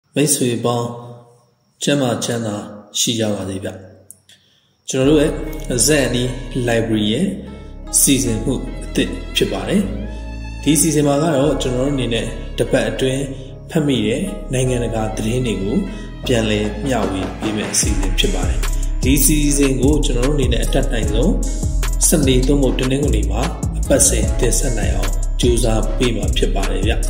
မိတ်ဆွေပေါင်းကျမ်းမာချမ်းသာရှိကြပါစေဗျကျွန်တော်တို့ရဲ့ဇက်အနီ library ရဲ့စီစဉ်မှုအသစ်ဖြစ်ပါတယ်ဒီစီစဉ်မှာကတော့ကျွန်တော်တို့အနေနဲ့တစ်ပတ်အတွင်းဖတ်မိတဲ့နိုင်ငံတကာသတင်းတွေကိုပြန်လည်မျှဝေပေးမယ့်အစီအစဉ်ဖြစ်ပါတယ်ဒီစီစဉ်ကိုကျွန်တော်တို့အနေနဲ့အတက်နိုင်ဆုံးစနေသုံးဖို့တနင်္ဂနွေမှာအပတ်စဉ်တင်ဆက်နိုင်အောင်ကြိုးစားပေးမှာဖြစ်ပါတယ်ဗျ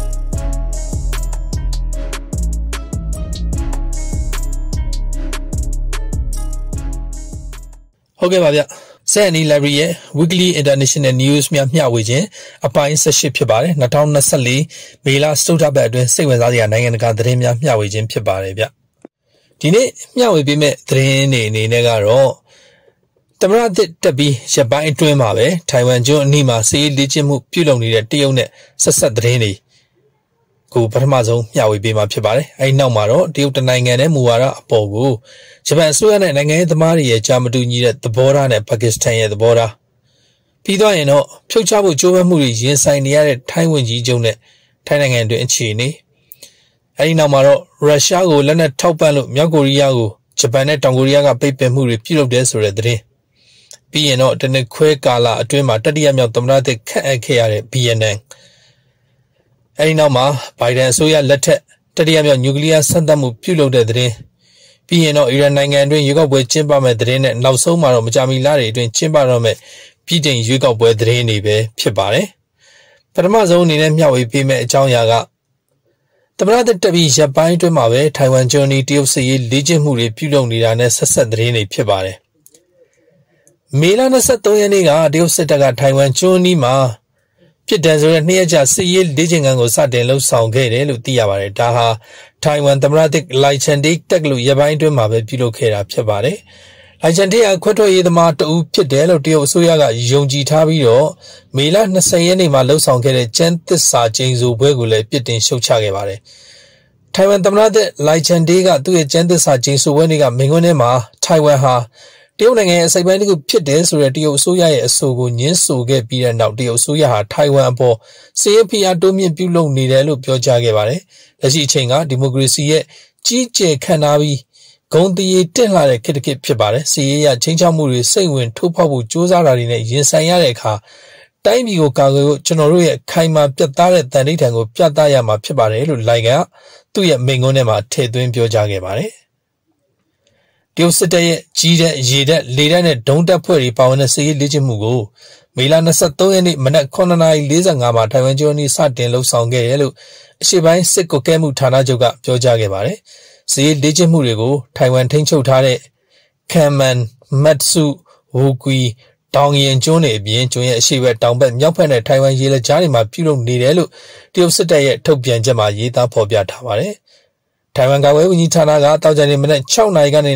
ဟုတ်ကဲ့ပါဗျဇက်အနီ library ရဲ့ weekly international news များမျှဝေခြင်းအပိုင်း18ဖြစ်ပါတယ်2024မေလစတုတ္ထပတ်အတွင်းစိတ်ဝင်စားစရာနိုင်ငံတကာသတင်းများမျှဝေခြင်းဖြစ်ပါတယ်ဗျဒီနေ့မျှဝေပေးမယ့်သတင်းတွေအနေနဲ့ကတော့သမ္မတတက်ပြီးရပိုင်းအတွင်းမှာပဲထိုင်ဝမ်ကျွန်းအနီးမှာစစ်ရေးလေ့ကျင့်မှုပြုလုပ်နေတဲ့တရုတ်နဲ့ဆက်ဆက်သတင်းတွေကိုပထမဆုံးမျှဝေပေးမှာဖြစ်ပါတယ်အဲဒီနောက်မှာတော့တရုတ်တနိုင်ငံနဲ့မူဝါဒအပေါ်ကိုဂျပန်အစိုးရနဲ့နိုင်ငံရေးသမားတွေရဲ့ကြားမတူညီတဲ့သဘောထားနဲ့ပါကစ္စတန်ရဲ့သဘောထားပြီးတော့ရင်တော့ဖြုတ်ချဖို့ကြိုးပမ်းမှုတွေရင်ဆိုင်နေရတဲ့ထိုင်းဝန်ကြီးချုပ်နဲ့ထိုင်းနိုင်ငံတွင်အခြေအနေအဲဒီနောက်မှာတော့ရုရှားကိုလက်နက်ထောက်ပံ့လို့မြောက်ကိုရီးယားကိုဂျပန်နဲ့တောင်ကိုရီးယားကပိတ်ပင်မှုတွေပြုလုပ်တယ်ဆိုတဲ့သတင်းပြီးရင်တော့တနစ်ခွဲကာလအတွင်းမှာတတိယမြောက်သမ္မတသစ်ခန့်အပ်ခဲ့ရတဲ့ BNN အဲဒီနောက်မှာဘိုင်ဒန်အစိုးရလက်ထက်တတိယမြောက်နျူကလ িয়ার စမ်းသပ်မှုပြုလုပ်တဲ့သတင်းပြီးရင်တော့အီရန်နိုင်ငံအတွင်းရွေးကောက်ပွဲကျင်းပမဲ့သတင်းနဲ့နောက်ဆုံးမှာတော့မကြာမီလတွေအတွင်းကျင်းပတော့မဲ့ပြည်ထောင်ရွေးကောက်ပွဲသတင်းတွေပဲဖြစ်ပါတယ်ပထမဆုံးအနေနဲ့မျှဝေပေးမဲ့အကြောင်းအရာကသမ္မတတက်ပြီးရပ်ပိုင်းအတွင်းမှာပဲထိုင်ဝမ်ကျွန်းဤတရုတ်စစ်ရေးလေ့ကျင့်မှုတွေပြုလုပ်နေတာနဲ့ဆက်ဆက်သတင်းတွေဖြစ်ပါတယ်မေလ23ရက်နေ့ကတရုတ်စစ်တပ်ကထိုင်ဝမ်ကျွန်းဤမှာဖြစ်တယ်ဆိုတဲ့နှစ်ရက်ကြာစစ်ရေးလေ့ကျင့်ခန်းကိုစတင်လှုပ်ဆောင်ခဲ့တယ်လို့သိရပါတယ်ဒါဟာထိုင်ဝမ်သမ္မတလိုင်ချန်တေးတက်ကလို့ရပိုင်းအတွင်းမှာပဲပြုလုပ်ခဲ့တာဖြစ်ပါတယ်လိုင်ချန်တေးကခွဲထွက်ရေးသမားတဦးဖြစ်တယ်လို့တရုတ်အစိုးရကယုံကြည်ထားပြီးတော့မေလ20ရက်နေ့မှာလှုပ်ဆောင်ခဲ့တဲ့ကျန်းသစ္စာကျိန်ဆိုပွဲကိုလည်းပြစ်တင်ရှုတ်ချခဲ့ပါတယ်ထိုင်ဝမ်သမ္မတလိုင်ချန်တေးကသူ့ရဲ့ကျန်းသစ္စာကျိန်ဆိုပွဲနေ့ကမိန့်ခွန်းထဲမှာထိုင်ဝမ်ဟာတရုတ်နိုင်ငံရဲ့အစိပ်ပိုင်းတစ်ခုဖြစ်တယ်ဆိုတဲ့တရုတ်အစိုးရရဲ့အဆိုကိုညှင်းဆိုခဲ့ပြီးတဲ့နောက်တရုတ်အစိုးရဟာထိုင်ဝမ်အပေါ်စစ်ရေးဖိအားတိုးမြင့်ပြုလုပ်နေတယ်လို့ပြောကြားခဲ့ပါတယ်။လက်ရှိအချိန်ကဒီမိုကရေစီရဲ့ကြီးကျယ်ခန့်ထားပြီးဂုဏ်တည်တက်လာတဲ့ခေတ်တစ်ခေတ်ဖြစ်ပါတယ်။စစ်ရေးရချင်းချောက်မှုတွေစိတ်ဝင်ထိုးဖောက်ဖို့ကြိုးစားတာတွေနဲ့ရင်ဆိုင်ရတဲ့အခါတိုင်းပြည်ကိုကာကွယ်ဖို့ကျွန်တော်တို့ရဲ့ခိုင်မာပြတ်သားတဲ့တန်ဋိဌာန်ကိုပြသရမှာဖြစ်ပါတယ်လို့လိုင်ကသူ့ရဲ့မိန့်ခွန်းထဲမှာထည့်သွင်းပြောကြားခဲ့ပါတယ်။တရုတ်စစ်တပ်ရဲ့ကြီးတဲ့ရေတပ်လေတပ်နဲ့ဒုံးတပ်ဖွဲ့တွေပါဝင်တဲ့စစ်ရေးလေ့ကျင့်မှုကိုမေလ23ရက်နေ့မနက်9:45မှာထိုင်ဝမ်ကျွန်းနီးစတင်လှုပ်ဆောင်ခဲ့တယ်လို့အရှေ့ပိုင်းစစ်ကွပ်ကဲမှုဌာနချုပ်ကပြောကြားခဲ့ပါတယ်။စစ်ရေးလေ့ကျင့်မှုတွေကိုထိုင်ဝမ်ထိန်းချုပ်ထားတဲ့ခန်မန်မတ်စုဝူကွီတောင်ရင်ကျွန်းတွေအပြင်ကျွန်းရဲ့အရှေ့ဘက်တောင်ဘက်မြောက်ဘက်နဲ့ထိုင်ဝမ်ရေလက်ကြားတွေမှာပြုလုပ်နေတယ်လို့တရုတ်စစ်တပ်ရဲ့ထုတ်ပြန်ချက်မှာရေးသားဖော်ပြထားပါတယ်။ထိုင်ဝမ်ကာကွယ်ရေးဝန်ကြီးဌာနကတောက်ကြတဲ့မနက်6နာရီကနေ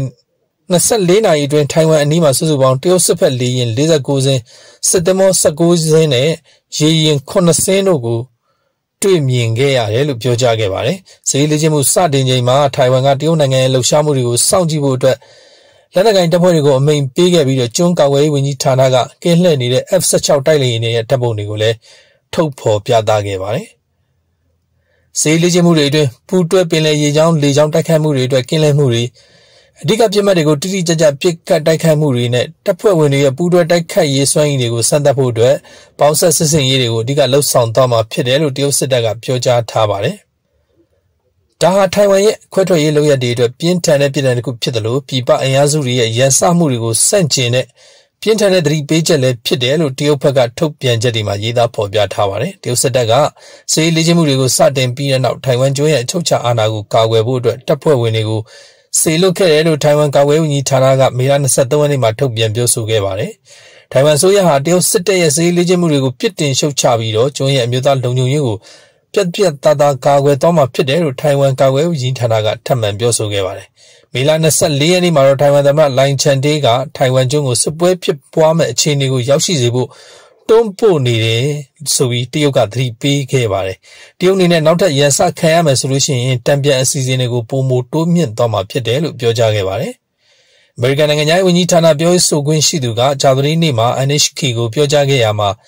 24နာရီအတွင်းထိုင်ဝမ်အနီးမှာစုစုပေါင်းတရုတ်စစ်ဖက်လေယာဉ်49စင်းစစ်သင်္ဘော19စင်းနဲ့ရေယာဉ်9စင်းတို့ကိုတွေ့မြင်ခဲ့ရတယ်လို့ပြောကြားခဲ့ပါတယ်။စစ်ရေးလေ့ကျင့်မှုစတင်ချိန်မှာထိုင်ဝမ်ကတရုတ်နိုင်ငံရဲ့လှုပ်ရှားမှုတွေကိုစောင့်ကြည့်ဖို့အတွက်လက်နက်ကိုင်တပ်ဖွဲ့တွေကိုအမိန့်ပေးခဲ့ပြီးတော့ကျွန်းကာကွယ်ရေးဝန်ကြီးဌာနကကင်းလှည့်နေတဲ့ F16 တိုက်လေယာဉ်တွေရဲ့တပ်ပုံတွေကိုလည်းထုတ်ဖော်ပြသခဲ့ပါတယ်။စစ်ရေးလေ့ကျင့်မှုတွေအတွင်းပူးတွဲပင်လယ်ရေကြောင်းလေကြောင်းတိုက်ခိုက်မှုတွေအတွက်ကင်းလှည့်မှုတွေအဓိကပြစ်မှတ်တွေကိုတိတိကျကျပစ်ခတ်တိုက်ခိုက်မှုတွေနဲ့တပ်ဖွဲ့ဝင်တွေရဲ့ပူးတွဲတိုက်ခိုက်ရေးစွမ်းရည်တွေကိုစမ်းသပ်ဖို့အတွက်ပေါင်းဆက်စစ်ဆင်ရေးတွေကိုအဓိကလှုပ်ဆောင်သွားမှာဖြစ်တယ်လို့တရုတ်စစ်တပ်ကပြောကြားထားပါတယ်။ဒါဟာထိုင်ဝမ်ရဲ့ခွဲထွက်ရေးလုပ်ရပ်တွေအတွက်ပြင်းထန်တဲ့ပြည်ထောင်တစ်ခုဖြစ်တယ်လို့ပြည်ပအင်အားစုတွေရဲ့ရန်စမှုတွေကိုစန့်ကျင်တဲ့ပြင်းထန်တဲ့သတိပေးချက်လည်းဖြစ်တယ်လို့တရုတ်ဘက်ကထုတ်ပြန်ချက်တွေမှာရေးသားဖော်ပြထားပါတယ်။တရုတ်စစ်တပ်ကစစ်ရေးလေ့ကျင့်မှုတွေကိုစတင်ပြီးတဲ့နောက်ထိုင်ဝမ်ကျွန်းရဲ့အချုပ်အခြာအာဏာကိုကာကွယ်ဖို့အတွက်တပ်ဖွဲ့ဝင်တွေကိုစေလွတ်ခဲ့တယ်လို့ထိုင်ဝမ်ကာကွယ်ရေးဝန်ကြီးဌာနကမေလ23ရက်နေ့မှာထုတ်ပြန်ပြောဆိုခဲ့ပါတယ်။ထိုင်ဝမ်ဆိုရဟာတရုတ်စစ်တပ်ရဲ့စစ်ရေးလေ့ကျင့်မှုတွေကိုပြစ်တင်ရှုတ်ချပြီးတော့ကျွန်းရဲ့အမျိုးသားလုံခြုံရေးကိုပြတ်ပြတ်သားသားကာကွယ်သွားမှာဖြစ်တယ်လို့ထိုင်ဝမ်ကာကွယ်ရေးဝန်ကြီးဌာနကထပ်မံပြောဆိုခဲ့ပါတယ်။မေလ24ရက်နေ့မှာတော့ထိုင်ဝမ်သမ္မတလိုင်ချန်တေးကထိုင်ဝမ်ကျွန်းကိုစစ်ပွဲဖြစ်ပွားမဲ့အခြေအနေကိုရောက်ရှိစေဖို့တွန်းပို့နေတယ်ဆိုပြီးတရုတ်ကသတိပေးခဲ့ပါတယ်။တရုတ်အနေနဲ့နောက်ထပ်ရန်စခံရမယ်ဆိုလို့ရှိရင်တံပြန်အစီအစဉ်တွေကိုပုံမတိုးမြင့်သွားမှာဖြစ်တယ်လို့ပြောကြားခဲ့ပါတယ်။အမေရိကန်နိုင်ငံရဲ့ဝန်ကြီးဌာနပြောရေးဆိုခွင့်ရှိသူကဂျာဗရီနေ့မှာ NHK ကိုပြောကြားခဲ့ရမှာအ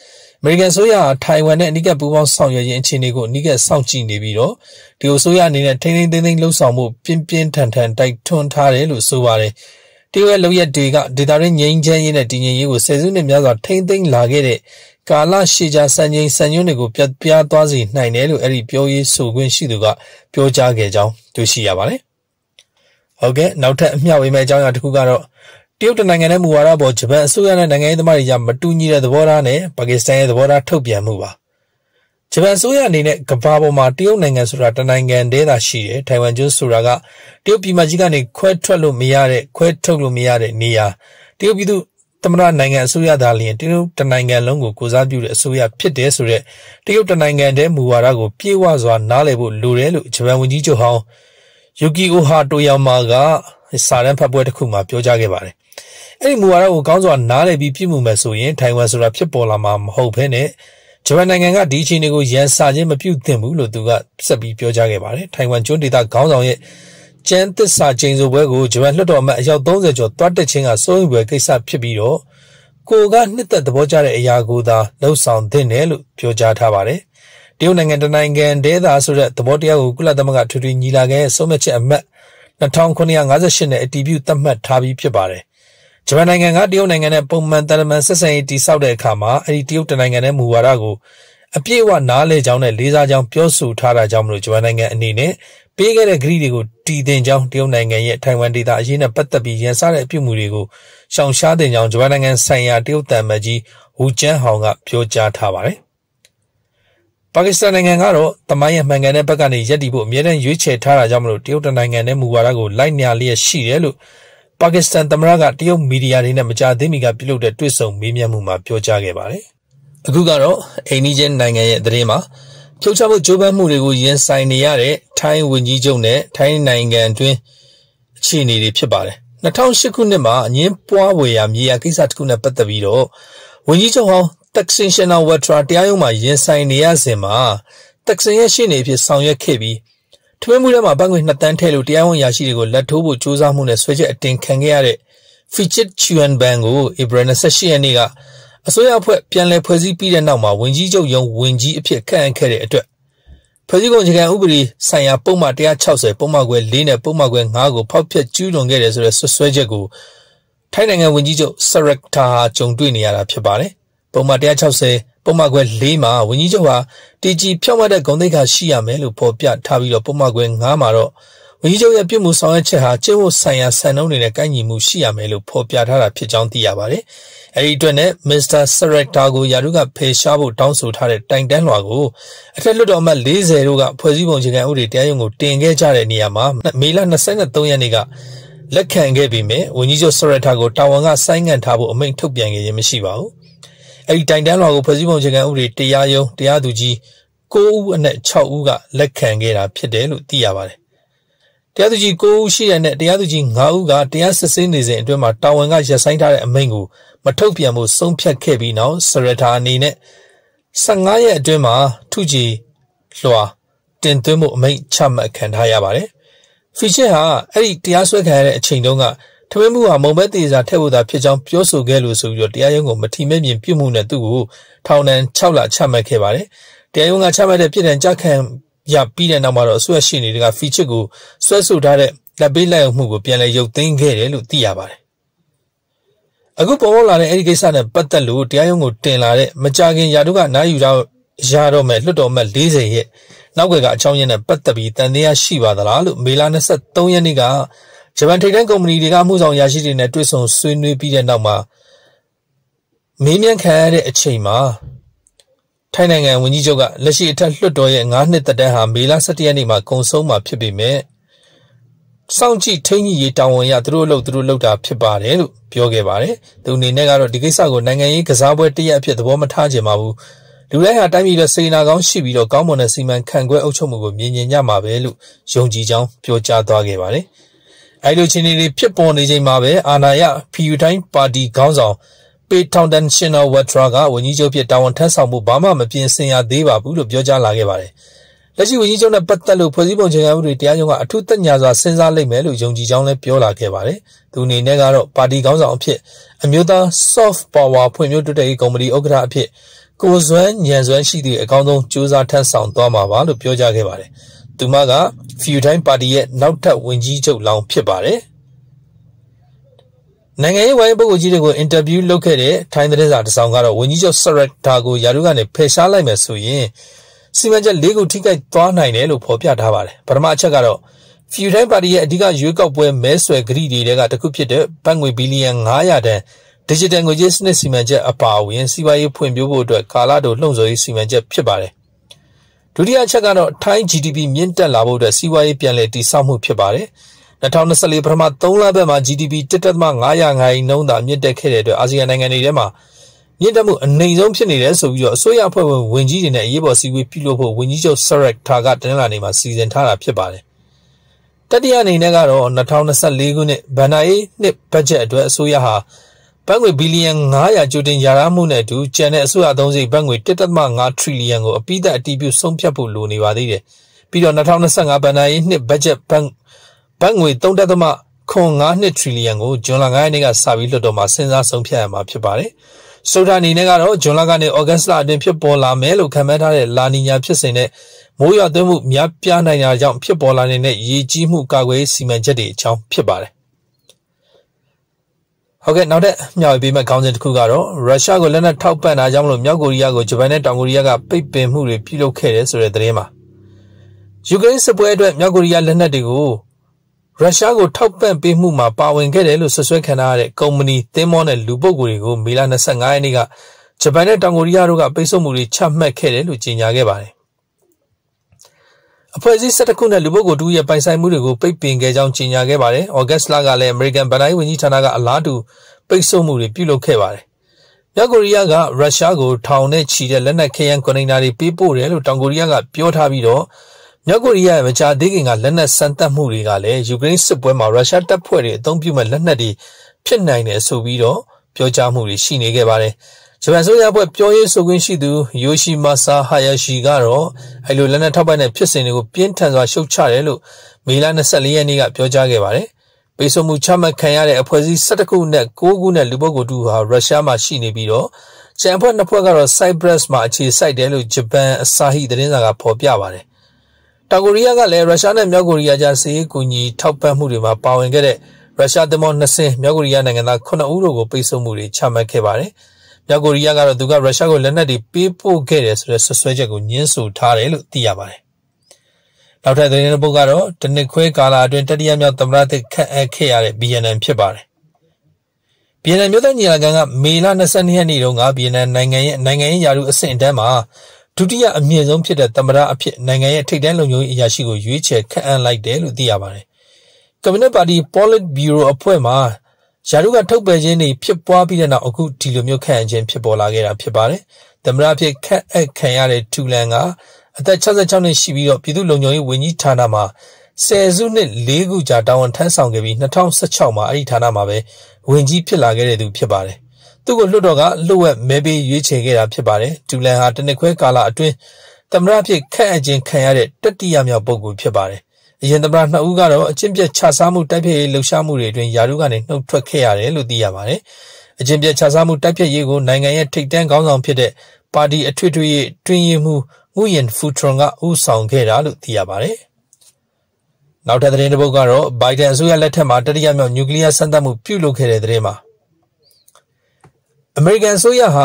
American ဆိုရထိုင်ဝမ်နဲ့အနိကပူးပေါင်းဆောင်ရွက်ရေးအခြေအနေကိုအနိကစောင့်ကြည့်နေပြီးတော့ဒီအစိုးရအနေနဲ့ထိန်းသိမ်းလှုပ်ဆောင်မှုပြင်းပြင်းထန်ထန်တိုက်ထွန်းထားတယ်လို့ဆိုပါတယ်။တရုတ်ရဲ့လုပ်ရက်တွေကဒေသရင်းငြိမ်းချမ်းရေးနဲ့တည်ငြိမ်ရေးကိုဆယ်စုနှစ်များစွာထိန်းသိမ်းလာခဲ့တဲ့ကာလရှည်ကြာစံချိန်စံညွှန်းတွေကိုပြပြသွားစေနိုင်တယ်လို့အဲ့ဒီပြောရေးဆိုခွင့်ရှိသူကပြောကြားခဲ့ကြောင်းတွေ့ရှိရပါတယ်။ဟုတ်ကဲ့နောက်ထပ်အမျှဝေမဲ့အကြောင်းအရာတစ်ခုကတော့တရုတ်နိုင်ငံရဲ့မူဝါဒပေါ်ဂျပန်အစိုးရနဲ့နိုင်ငံရေးသမားတွေကြားမတူညီတဲ့သဘောထားနဲ့ပါကစ္စတန်ရဲ့သဘောထားထုတ်ပြန်မှုပါဂျပန်အစိုးရအနေနဲ့ကမ္ဘာပေါ်မှာတရုတ်နိုင်ငံဆိုတာတနိုင်ငံတည်းသာရှိတယ်ထိုင်ဝမ်ကျွန်းဆိုတာကတရုတ်ပြည်မကြီးကနေခွဲထုတ်လို့မရတဲ့ခွဲထုတ်လို့မရတဲ့နေရာတရုတ်ပြည်သူသမ္မတနိုင်ငံအစိုးရသားလျင်တရုတ်တနိုင်ငံလုံးကိုကိုစားပြုတဲ့အစိုးရဖြစ်တယ်ဆိုတဲ့တရုတ်တနိုင်ငံတည်းမူဝါဒကိုပြေဝစွာနားလည်ဖို့လိုတယ်လို့ဂျပန်ဝန်ကြီးချုပ်ဟောင်းယူကီအိုဟာတိုယာမာကစာတမ်းဖတ်ပွဲတစ်ခုမှာပြောကြားခဲ့ပါတယ်အဲ့ဒီမူဝါဒကိုကောင်းစွာနားလည်ပြီးပြည့်မှုမဲ့ဆိုရင်ထိုင်ဝမ်ဆိုတာဖြစ်ပေါ်လာမှာမဟုတ်ဘဲနဲ့ဂျပန်နိုင်ငံကဒီအခြေအနေကိုရန်စာခြင်းမပြုသင့်ဘူးလို့သူကဆက်ပြီးပြောကြားခဲ့ပါတယ်ထိုင်ဝမ်ကျွန်းဒေသခေါင်းဆောင်ရဲ့ကျန်းသစ္စာကျိန်ဆိုပွဲကိုဂျပန်လွှတ်တော်အမတ်အယောက်30ကျော်တွားတက်ခြင်းကစိုးရိမ်ဖွယ်ကိစ္စဖြစ်ပြီးတော့ကိုကနှစ်သက်သဘောကျတဲ့အရာကိုသာလှုပ်ဆောင်သင့်တယ်လို့ပြောကြားထားပါတယ်တရုတ်နိုင်ငံတနိုင်ငံတည်းသာဆိုတဲ့သဘောတရားကိုကုလသမဂ္ဂထွေထွေညီလာခံရဲ့ဆုံးဖြတ်ချက်အမှတ်2958နဲ့အတည်ပြုသတ်မှတ်ထားပြီးဖြစ်ပါတယ်ဂျပန်နိုင်ငံကတရုတ်နိုင်ငံနဲ့ပုံမှန်တာတမန်ဆက်ဆံရေးတည်ဆောက်တဲ့အခါမှာအဲဒီတရုတ်နိုင်ငံနဲ့မူဝါဒကိုအပြည့်အဝနားလည်ကြောင်းနဲ့လေးစားကြောင်းပြောဆိုထားတာကြောင့်မလို့ဂျပန်နိုင်ငံအနေနဲ့ပေးခဲ့တဲ့ဂရုတွေကိုတည်တင်ကြောင်းတရုတ်နိုင်ငံရဲ့ထိုင်ဝမ်ဒေသအရေးနဲ့ပတ်သက်ပြီးရန်စတဲ့အပြုအမူတွေကိုရှောင်ရှားတင်ကြောင်းဂျပန်နိုင်ငံဆိုင်ရာတရုတ်တန်မတ်ကြီးဝူကျန်းဟောင်ကပြောကြားထားပါတယ်။ပါကစ္စတန်နိုင်ငံကတော့တမိုင်းရဲ့မှန်ကန်တဲ့ဘက်ကနေရပ်တည်ဖို့အမြဲတမ်းရွေးချယ်ထားတာကြောင့်မလို့တရုတ်နိုင်ငံနဲ့မူဝါဒကိုလိုက်ညာလျက်ရှိတယ်လို့ပါကစ္စတန်သမ္မတကတရုတ်မီဒီယာတွေနဲ့မကြာသေးမီကပြုလုပ်တဲ့တွေ့ဆုံမေးမြန်းမှုမှာပြောကြားခဲ့ပါတယ်။အခုကတော့အိန္ဒိယနိုင်ငံရဲ့သတင်းမှာဖြုတ်ချဖို့ကြိုးပမ်းမှုတွေကိုရင်ဆိုင်နေရတဲ့ထိုင်းဝန်ကြီးချုပ်နဲ့ထိုင်းနိုင်ငံတွင်းအခြေအနေတွေဖြစ်ပါတယ်။2008ခုနှစ်မှာအငင်းပွားဝေရာမြေယာကိစ္စတစ်ခုနဲ့ပတ်သက်ပြီးတော့ဝန်ကြီးချုပ်ဟောင်းတက်ဆင်ရှင်နာဝက်ထရာတရားရုံးမှာရင်ဆိုင်နေရစဉ်မှာတက်ဆင်ရဲ့ရှေ့နေအဖြစ်ဆောင်ရွက်ခဲ့ပြီးထမင်းမှုထဲမှာဘတ်ငွေ2တန်းထည့်လို့တရားဝန်ရရှိတွေကိုလက်ထိုးဖို့ကြိုးစားမှုနဲ့ဆွဲချက်အတင်ခံခဲ့ရတဲ့ Fichit Chuanban ကိုဧပြီ28ရက်နေ့ကအစိုးရအဖွဲ့ပြန်လည်ဖွဲ့စည်းပြီးတဲ့နောက်မှာဝန်ကြီးချုပ်ရုံးဝန်ကြီးအဖြစ်ခန့်အပ်ခဲ့တဲ့အတွက်ဖွဲ့စည်းပုံအခြေခံဥပဒေဆိုင်ရာပုံမှန်160ပုံမှန်ခွဲ4နဲ့ပုံမှန်ခွဲ5ကိုဖောက်ဖျက်ကျူးလွန်ခဲ့တယ်ဆိုတဲ့ဆွဲချက်ကိုထိုင်းနိုင်ငံဝန်ကြီးချုပ်ဆရက်တာဟာကြုံတွေ့နေရတာဖြစ်ပါတယ်ပုံမှန်160ပုံမှန်ခွဲ4မှာဝန်ကြီးချုပ်ဟာတီဂျီဖြောက်မှတ်တဲ့ဂုဏ်သိက္ခာရှိရမယ်လို့ဖော်ပြထားပြီးတော့ပုံမှန်ခွဲ5မှာတော့ဝန်ကြီးချုပ်ရဲ့ပြုမှုဆောင်ရွက်ချက်ဟာကျင့်ဝတ်ဆိုင်ရာစံနှုန်းတွေနဲ့ကိုက်ညီမှုရှိရမယ်လို့ဖော်ပြထားတာဖြစ်ကြောင်းသိရပါတယ်အဲဒီအတွက်နဲ့မစ္စတာဆရက်တာကိုယာရုကဖယ်ရှားဖို့တောင်းဆိုထားတဲ့တိုင်တန်းလွှာကိုအထက်လွှတ်တော်အမတ်40တို့ကဖွဲ့စည်းပုံအခြေခံဥပဒေတရားရုံးကိုတင်ခဲ့ကြတဲ့နေရာမှာမေလ23ရက်နေ့ကလက်ခံခဲ့ပြီးမြဲဝန်ကြီးချုပ်ဆရက်တာကိုတာဝန်ကဆိုင်းငံ့ထားဖို့အမိန့်ထုတ်ပြန်ခဲ့ခြင်းမရှိပါဘူးအဲဒီတိုင်တန်းလွှာကိုဖွဲ့စည်းပုံအခြေခံဥပဒေတရားရုံးတရားသူကြီး9ဦးအနက်6ဦးကလက်ခံခဲ့တာဖြစ်တယ်လို့သိရပါတယ်တရားသူကြီး9ဦးရှိတဲ့နဲ့တရားသူကြီး9ဦးကတရားစစ်ဆေးနေစဉ်အတွင်းမှာတာဝန်ကရပ်ဆိုင်းထားတဲ့အမိန့်ကိုမထုတ်ပြန်ဖို့ဆုံးဖြတ်ခဲ့ပြီးနောက်ဆရတာအနေနဲ့15ရက်အတွင်းမှာထုကြည်လွှာတင်သွင်းမှုအမိန့်ချမှတ်ခံထားရပါတယ်။ဖီချစ်ဟာအဲ့ဒီတရားစွဲခံရတဲ့အချိန်တုန်းကထမင်းမှုဟာမုံဘဲတေစာထည့်ဖို့သာဖြစ်ကြောင်းပြောဆိုခဲ့လို့ဆိုပြီးတော့တရားရုံးကိုမထီမဲ့မြင်ပြုမှုနဲ့သူ့ကိုထောင်ဒဏ်6လချမှတ်ခဲ့ပါတယ်။တရားရုံးကချမှတ်တဲ့ပြည်ထောင်ကြခံရပြီးတဲ့နောက်မှာတော့အစိုးရရှိနေတဲ့ကဖီချစ်ကိုဆွဲဆိုထားတဲ့လက်ပေးလက်ရုံမှုကိုပြန်လည်ရုပ်သိမ်းခဲ့တယ်လို့သိရပါတယ်။အခုပေါ်ပေါက်လာတဲ့အဲဒီကိစ္စနဲ့ပတ်သက်လို့တရားရုံးကိုတင်လာတဲ့မကြာခင်ယာတို့ကနားယူတော့မဲ့လွှတ်တော်မှတ်40ရဲ့နောက်ွယ်ကအကြောင်းရင်းနဲ့ပတ်သက်ပြီးတန်တရားရှိပါသလားလို့မေလ23ရက်နေ့ကဂျပန်ထိပ်တန်းကုမ္ပဏီတွေကမှုဆောင်ရာရှိတွေနဲ့တွေ့ဆုံဆွေးနွေးပြီးတဲ့နောက်မှာမေးမြန်းခံရတဲ့အချိန်မှာထိုင်းနိုင်ငံဝန်ကြီးချုပ်ကလက်ရှိအထက်လွှတ်တော်ရဲ့9နှစ်သက်တမ်းဟာမေလ17ရက်နေ့မှာကုန်ဆုံးမှာဖြစ်ပေမဲ့စောင့်ကြည့်ထိန်းကြီးရေးတာဝန်ရသူတို့လုပ်တာဖြစ်ပါတယ်လို့ပြောခဲ့ပါတယ်။သူအနေနဲ့ကတော့ဒီကိစ္စကိုနိုင်ငံရေးကစားပွဲတရက်အဖြစ်သဘောမထားချင်ပါဘူး။လူတိုင်းဟာတိုင်းပြည်ရဲ့စေနာကောင်းရှိပြီးတော့ကောင်းမွန်တဲ့စီမံခန့်ခွဲအုပ်ချုပ်မှုကိုမြင်ကြမှာပဲလို့ယုံကြည်ကြောင်းပြောကြားသွားခဲ့ပါတယ်။အဲဒီလိုချင်းတွေဖြစ်ပေါ်နေချိန်မှာပဲအာဏာရဖီယူတိုင်းပါတီခေါင်းဆောင်ပေထောင်တန်ရှင်နာဝက်ထရာကဝန်ကြီးချုပ်ဖြစ်တာဝန်ထမ်းဆောင်မှုဘာမှမပြင်ဆင်ရသေးပါဘူးလို့ပြောကြားလာခဲ့ပါတယ်။လက်ရှိဝန်ကြီးချုပ်နဲ့ပတ်သက်လို့ဖွဲ့စည်းပုံအခြေခံဥပဒေတရားရုံးကအထူးသက်ညှာစွာစဉ်းစားလိမ့်မယ်လို့ယုံကြည်ကြောင်းလည်းပြောလာခဲ့ပါတယ်။သူအနေနဲ့ကတော့ပါတီခေါင်းဆောင်အဖြစ်အမျိုးသား Soft Power ဖွံ့ဖြိုးတိုးတက်ရေးကော်မတီဥက္ကဋ္ဌအဖြစ်ကိုစွမ်းညံစွမ်းရှိသည့်အကောင်းဆုံးကြိုးစားထမ်းဆောင်သွားမှာပါလို့ပြောကြားခဲ့ပါတယ်။သူမက Pheu Thai ပါတီရဲ့နောက်ထပ်ဝင်ကြီးချုပ်လောင်းဖြစ်ပါတယ်။နိုင်ငံရေးဝိုင်းပုဂ္ဂိုလ်ကြီးတွေကိုအင်တာဗျူးလုပ်ခဲ့တဲ့ထိုင်းသတင်းစာတစ်စောင်ကတော့ဝန်ကြီးချုပ် Srettha ကိုယာရုကနေဖယ်ရှားလိုက်မယ်ဆိုရင်စီမံချက်၄ခုထိခိုက်သွားနိုင်တယ်လို့ဖော်ပြထားပါတယ်။ပထမအချက်ကတော့ Pheu Thai ပါတီရဲ့အဓိကရွေးကောက်ပွဲမဲဆွယ်ကတိတွေကတစ်ခုဖြစ်တဲ့ဘတ်ငွေဘီလီယံ900တန်Digital ငွေကြေးစနစ်စီမံချက်အပါအဝင်စီးပွားရေးဖွံ့ဖြိုးဖို့အတွက်ကာလတိုလှုံ့ဆော်ရေးစီမံချက်ဖြစ်ပါတယ်။ဒုတိယအချက်ကတော့ထိုင်း GDP မြင့်တက်လာဖို့အတွက်စီးပွားရေးပြန်လည်တည်ဆောက်မှုဖြစ်ပါတယ်။2024ပထမ3လပတ်မှာ GDP 1.5%နှုန်းသာမြင့်တက်ခဲ့တဲ့အတွက်အာဆီယံနိုင်ငံတွေထဲမှာမြင့်တက်မှုအနိမ့်ဆုံးဖြစ်နေတယ်ဆိုပြီးတော့အစိုးရအဖွဲ့ဝင်ဝန်ကြီးတွေနဲ့အရေးပေါ်စည်းဝေးပြုလုပ်ဖို့ဝန်ကြီးချုပ် Srettha ကတနင်္လာနေ့မှာစီစဉ်ထားတာဖြစ်ပါတယ်။တတိယအနေနဲ့ကတော့2024ခုနှစ်ဘဏ္ဍာရေးနှစ်ဘတ်ဂျက်အတွက်အစိုးရဟာဘတ်ငွေဘီလီယံ900ကြိုတင်ရရမှုနဲ့အတူကျန်တဲ့အစိုးရအသုံးစရိတ်ဘတ်ငွေ 1.5 ထရီလီယံကိုအပြီးသတ်အတည်ပြုဆုံးဖြတ်ဖို့လိုနေပါသေးတယ်။ပြီးတော့2025ဘဏ္ဍာရေးနှစ်ဘတ်ဂျက်ဘတ်ငွေ 3.5 ထရီလီယံကိုဇွန်လ9ရက်နေ့ကစပြီးလွှတ်တော်မှာစဉ်းစားဆုံးဖြတ်ရမှာဖြစ်ပါတယ်။စူဒန်အနေနဲ့ကတော့ဇွန်လကနေဩဂတ်စ်လအတွင်းဖြစ်ပေါ်လာမယ်လို့ခန့်မှန်းထားတဲ့လာနီညာဖြစ်စဉ်နဲ့မိုးရွာသွန်းမှုများပြားနိုင်တာကြောင့်ဖြစ်ပေါ်လာနေတဲ့ရေကြီးမှုကာကွယ်ရေးစီမံချက်တွေအကြောင်းဖြစ်ပါတယ်။ဟုတ်ကဲ့နောက်ထပ်မျှဝေပေးမယ့်ခေါင်းစဉ်တစ်ခုကတော့ရုရှားကိုလက်နက်ထောက်ပံ့တာကြောင့်မလို့မြောက်ကိုရီးယားကိုဂျပန်နဲ့တောင်ကိုရီးယားကပိတ်ပင်မှုတွေပြုလုပ်ခဲ့တယ်ဆိုတဲ့သတင်းမှာယူကရိန်းစစ်ပွဲအတွက်မြောက်ကိုရီးယားလက်နက်တွေကိုရုရှားကိုထောက်ပံ့ပေးမှုမှာပါဝင်ခဲ့တယ်လို့ဆွဆွဲခံရတဲ့ကုမ္ပဏီသင်းမောနဲ့လူပုဂ္ဂိုလ်တွေကိုမေလ25ရက်နေ့ကဂျပန်နဲ့တောင်ကိုရီးယားတို့ကပိတ်ဆို့မှုတွေချမှတ်ခဲ့တယ်လို့ကြေညာခဲ့ပါတယ်။အဖွဲ့အစည်း17ခုနဲ့လူပုဂ္ဂိုလ်တို့ရဲ့ပိုင်ဆိုင်မှုတွေကိုပိတ်ပင်ခဲ့ကြောင်းကြေညာခဲ့ပါတယ်။ဩဂတ်စ်လကလည်းအမေရိကန်ဗဏ္ဍာရေးဝန်ကြီးဌာနကအလားတူပိတ်ဆို့မှုတွေပြုလုပ်ခဲ့ပါတယ်။မြောက်ကိုရီးယားကရုရှားကိုထောင်နဲ့ချီတဲ့လက်နက်ခဲယမ်းကွန်တိန်နာတွေပေးပို့တယ်လို့တောင်ကိုရီးယားကပြောထားပြီးတော့မြောက်ကိုရီးယားရဲ့မကြာသေးခင်ကလက်နက်စမ်းသပ်မှုတွေကလည်းယူကရိန်းစစ်ပွဲမှာရုရှားတပ်ဖွဲ့တွေအသုံးပြုမဲ့လက်နက်တွေဖြစ်နိုင်တယ်ဆိုပြီးတော့ပြောကြားမှုတွေရှိနေခဲ့ပါတယ်။ဂျပန်ဆိုရအဖွဲ့ပြောရေးဆိုခွင့်ရှိသူယိုရှိမာဆာဟာယာရှီကတော့လိုလက်နက်ထောက်ပံ့တဲ့ဖြစ်စဉ်တွေကိုပြင်းထန်စွာရှုတ်ချတယ်လို့မေလ24ရက်နေ့ကပြောကြားခဲ့ပါတယ်။ပိတ်ဆို့မှုချမှတ်ခံရတဲ့အဖွဲ့အစည်း17ခုနဲ့9ခုနဲ့လူပုဂ္ဂိုလ်တို့ဟာရုရှားမှာရှိနေပြီးတော့ကျန်အဖွဲ့2ဖွဲ့ကတော့ Cyprus မှာအခြေစိုက်တယ်လို့ဂျပန်အစာဟိသတင်းစာကဖော်ပြပါတယ်။တောင်ကိုရီးယားကလည်းရုရှားနဲ့မြောက်ကိုရီးယားကြားစစ်ရေးကူညီထောက်ပံ့မှုတွေမှာပါဝင်ခဲ့တဲ့ရုရှားသင်္ဘော2စင်းမြောက်ကိုရီးယားနိုင်ငံသား9ဦးတို့ကိုပိတ်ဆို့မှုတွေချမှတ်ခဲ့ပါတယ်။မြောက်ကိုရီးယားကတော့သူကရုရှားကိုလက်နက်တွေပေးပို့ခဲ့တယ်ဆိုတဲ့ဆွဆွဲချက်ကိုညှင်းဆိုထားတယ်လို့သိရပါတယ်။နောက်ထပ်သတင်းတစ်ပုဒ်ကတော့တနစ်ခွဲကာလအတွင်းတတိယမြောက်သမ္မတသစ်ခန့်အပ်ခဲ့ရတဲ့ဗီယက်နမ်ဖြစ်ပါတယ်။ဗီယက်နမ်မြို့သားညီလာခံကမေလ22ရက်နေ့တုန်းကဗီယက်နမ်နိုင်ငံရေးယာရုအဆင့်အတန်းမှာဒုတိယအမြင့်ဆုံးဖြစ်တဲ့သမ္မတအဖြစ်နိုင်ငံရဲ့ထိပ်တန်းလုံခြုံရေးအရာရှိကိုရွေးချယ်ခန့်အပ်လိုက်တယ်လို့သိရပါတယ်။ကွန်မြူနစ်ပါတီ Politburo အဖွဲ့မှာယာရုကထုတ်ပယ်ခြင်းတွေဖြစ်ပွားပြီးတဲ့နောက်အခုဒီလိုမျိုးခန့်အပ်ခြင်းဖြစ်ပေါ်လာခဲ့တာဖြစ်ပါတယ်။သမ္မတအဖြစ်ခန့်အပ်ခံရတဲ့ထူလန်ကအသက်66နှစ်ရှိပြီးတော့ပြည်သူ့လုံခြုံရေးဝန်ကြီးဌာနမှာ10စုနှစ်4ခုကြာတာဝန်ထမ်းဆောင်ခဲ့ပြီး2016မှာအဲ့ဒီဌာနမှာပဲဝန်ကြီးဖြစ်လာခဲ့တဲ့သူဖြစ်ပါတယ်။သူ့ကိုလွှတ်တော်ကလှုပ်ဝက်မဲပေးရွေးချယ်ခဲ့တာဖြစ်ပါတယ်။ဒူလန်ဟာတနစ်ခွဲကာလအတွင်းသမ္မတအဖြစ်ခန့်အပ်ခြင်းခံရတဲ့တတိယမြောက်ပုဂ္ဂိုလ်ဖြစ်ပါတယ်။အရင်သမ္မတ2ဦးကတော့အကျင့်ပြတ်ခြစားမှုတိုက်ဖျက်ရေးလှုပ်ရှားမှုတွေအတွင်းယာရုကနေနှုတ်ထွက်ခဲ့ရတယ်လို့သိရပါတယ်။အကျင့်ပြတ်ခြစားမှုတိုက်ဖျက်ရေးကိုနိုင်ငံရဲ့ထိပ်တန်းခေါင်းဆောင်ဖြစ်တဲ့ပါတီအထွေထွေတွင်ရင်မှုငူယင်ဖူထရွန်ကဦးဆောင်ခဲ့တာလို့သိရပါတယ်။နောက်ထပ်သတင်းတစ်ပုဒ်ကတော့ဘိုင်ဒန်အစိုးရလက်ထက်မှာတတိယမြောက်နျူကလ িয়ার စမ်းသပ်မှုပြုလုပ်ခဲ့တဲ့သတင်းမှာအမေရိကန်အစိုးရဟာ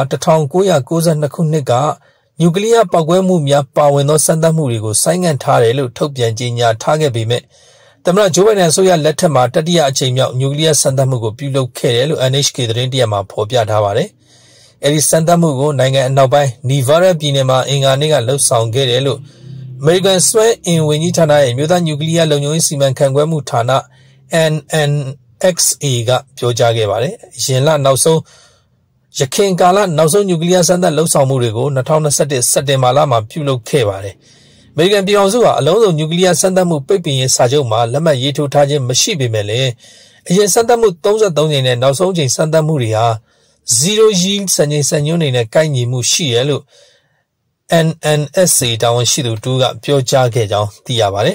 1992ခုနှစ်ကနျူကလ িয়ার ပောက်ကွဲမှုများပါဝင်သောစမ်းသပ်မှုတွေကိုဆိုင်းငံ့ထားတယ်လို့ထုတ်ပြန်ကြေညာထားခဲ့ပေမဲ့သမ္မတဂျိုးဘိုင်ဒန်အစိုးရလက်ထက်မှာတတိယအကြိမ်မြောက်နျူကလ িয়ার စမ်းသပ်မှုကိုပြုလုပ်ခဲ့တယ်လို့ NHK သတင်းတရက်မှာဖော်ပြထားပါတယ်။အဲဒီစမ်းသပ်မှုကိုနိုင်ငံအနောက်ပိုင်းနီဗားဒါပြည်နယ်မှာအင်္ဂါနေ့ကလှုပ်ဆောင်ခဲ့တယ်လို့အမေရိကန်စွမ်းအင်ဝန်ကြီးဌာနရဲ့မြို့သားနျူကလ িয়ার လုံခြုံရေးစီမံခန့်ခွဲမှုဌာန NNXA ကပြောကြားခဲ့ပါတယ်။ယခင်ကာလနောက်ဆုံးနျူကလ িয়ার စမ်းသပ်လှုပ်ဆောင်မှုတွေကို2021စက်တင်ဘာလမှာပြုလုပ်ခဲ့ပါတယ်။အမေရိကန်ပြည်ထောင်စုဟာအလုံးစုံနျူကလ িয়ার စမ်းသပ်မှုပိတ်ပင်ရေးစာချုပ်မှာလက်မှတ်ရေးထိုးထားခြင်းမရှိပေမဲ့လည်းအရင်စမ်းသပ်မှု33ကြိမ်နဲ့နောက်ဆုံးကြိမ်စမ်းသပ်မှုတွေဟာzero yield စံချိန်စံညွှန်းတွေနဲ့ကိုက်ညီမှုရှိတယ်လို့ NNSA တာဝန်ရှိသူတူကပြောကြားခဲ့ကြောင်းသိရပါတယ်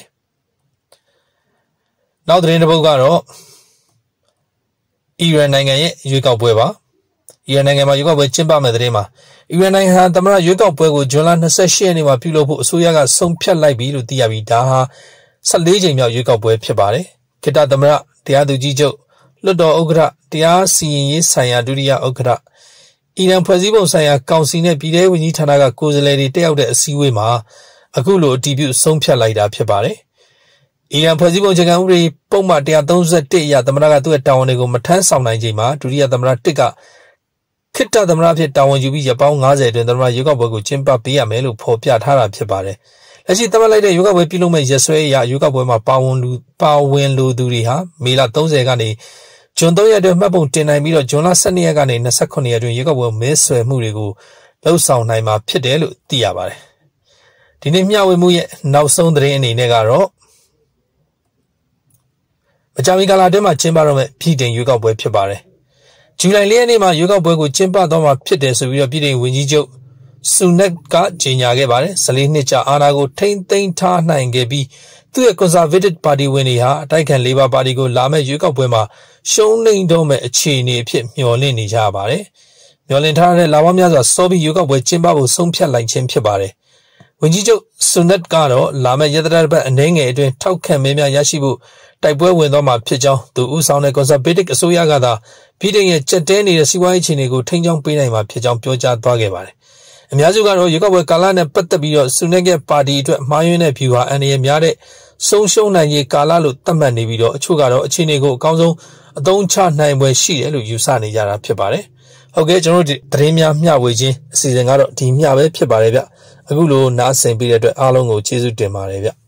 ။နောက်သတင်းတစ်ပုဒ်ကတော့အီရန်နိုင်ငံရဲ့ရွေးကောက်ပွဲပါအီရန်နိုင်ငံမှာရွေးကောက်ပွဲကျင်းပမဲ့တဲ့မှာအီရန်နိုင်ငံဟာသမ္မတရွေးကောက်ပွဲကိုဇွန်လ28ရက်နေ့မှာပြုလုပ်ဖို့အစိုးရကဆုံးဖြတ်လိုက်ပြီလို့သိရပြီးဒါဟာ14ကြိမ်မြောက်ရွေးကောက်ပွဲဖြစ်ပါတယ်။ခေတ္တသမ္မတတရားသူကြီးချုပ်လွှတ်တော်ဥက္ကဋ္ဌတရားစီရင်ရေးဆိုင်ရာဒုတိယဥက္ကဋ္ဌအီရန်ဖွဲ့စည်းပုံဆိုင်ရာကောင်စီနဲ့ပြည်ထောင်ဝန်ကြီးဌာနကကိုယ်စားလှယ်တွေတက်ရောက်တဲ့အစည်းအဝေးမှာအခုလိုအတည်ပြုဆုံးဖြတ်လိုက်တာဖြစ်ပါတယ်။အီရန်ဖွဲ့စည်းပုံအခြေခံဥပဒေပုံမှန်131အရသမ္မတကသူ့ရဲ့တာဝန်တွေကိုမထမ်းဆောင်နိုင်ချိန်မှာဒုတိယသမ္မတ1ကခေတ္တသမ္မတဖြစ်တာဝန်ယူပြီးရပေါင်း90အတွင်းသမ္မတရွေးကောက်ပွဲကိုကျင်းပပေးရမယ်လို့ဖော်ပြထားတာဖြစ်ပါတယ်။လက်ရှိသမ္မတလိုက်တဲ့ရွေးကောက်ပွဲပြုလုပ်မဲ့ရက်စွဲအရရွေးကောက်ပွဲမှာပါဝင်လူသူတွေဟာမေလ30ကနေဇွန်3ရက်အတွင်းမှတ်ပုံတင်နိုင်ပြီးတော့ဇွန်လ12ရက်ကနေ29ရက်အတွင်းရွေးကောက်ပွဲမဲဆွယ်မှုတွေကိုလှုပ်ဆောင်နိုင်မှာဖြစ်တယ်လို့သိရပါတယ်။ဒီနေ့မျှဝေမှုရဲ့နောက်ဆုံးသတင်းအနေနဲ့ကတော့မကြာမီကာလအတွင်းမှာကျင်းပတော့မဲ့ပြည်ထောင်ရွေးကောက်ပွဲဖြစ်ပါတယ်။ဇူလိုင်4ရက်နေ့မှာရွေးကောက်ပွဲကိုကျင်းပတော့မှာဖြစ်တယ်ဆိုပြီးတော့ပြည်ထောင်ဝန်ကြီးချုပ်ဆူနက်ကကြေညာခဲ့ပါတယ်။14နှစ်ကြာအာဏာကိုထိန်းသိမ်းထားနိုင်ခဲ့ပြီးသူ့ရဲ့ Conservative Party ဝင်တွေဟာအတိုက်ခံ Labour Party ကိုလာမဲ့ရွေးကောက်ပွဲမှာရှုံးနိမ့်တော့မဲ့အခြေအနေအဖြစ်မျှော်လင့်နေကြရပါတယ်။မျှော်လင့်ထားတဲ့လာပေါင်းများစွာစောပြီးရွေးကောက်ပွဲကျင်းပဖို့ဆုံးဖြတ်လိုက်ခြင်းဖြစ်ပါတယ်။ဝန်ကြီးချုပ်ဆူနက်ကတော့လာမဲ့ရက်သတ္တပတ်အနည်းငယ်အတွင်းထောက်ခံမဲများရရှိဖို့တိုက်ပွဲဝင်သွားမှာဖြစ်ကြောင်းသူဦးဆောင်တဲ့ Conservative အစိုးရကသာပြည်ထောင်ရဲ့ကြက်တဲနေတဲ့စီးပွားရေးအခြေအနေကိုထိန်းချုပ်ပေးနိုင်မှာဖြစ်ကြောင်းပြောကြားသွားခဲ့ပါတယ်။အများစုကတော့ရွေးကောက်ပွဲကာလနဲ့ပတ်သက်ပြီးတော့ဆူနက်ရဲ့ပါတီအတွက်မှားယွင်းတဲ့ view ဟာအန္တရာယ်များတဲ့ဆုံးရှုံးနိုင်ရေးကာလလို့သတ်မှတ်နေပြီးတော့အချို့ကတော့အခြေအနေကိုအကောင်းဆုံးအသုံးချနိုင်ပွဲရှိတယ်လို့ယူဆနေကြတာဖြစ်ပါတယ်။ဟုတ်ကဲ့ကျွန်တော်တို့သတင်းများမျှဝေခြင်းအစီအစဉ်ကတော့ဒီမျှပဲဖြစ်ပါတယ်ဗျ။အခုလိုနားဆင်ပေးတဲ့အတွက်အားလုံးကိုကျေးဇူးတင်ပါတယ်ဗျ။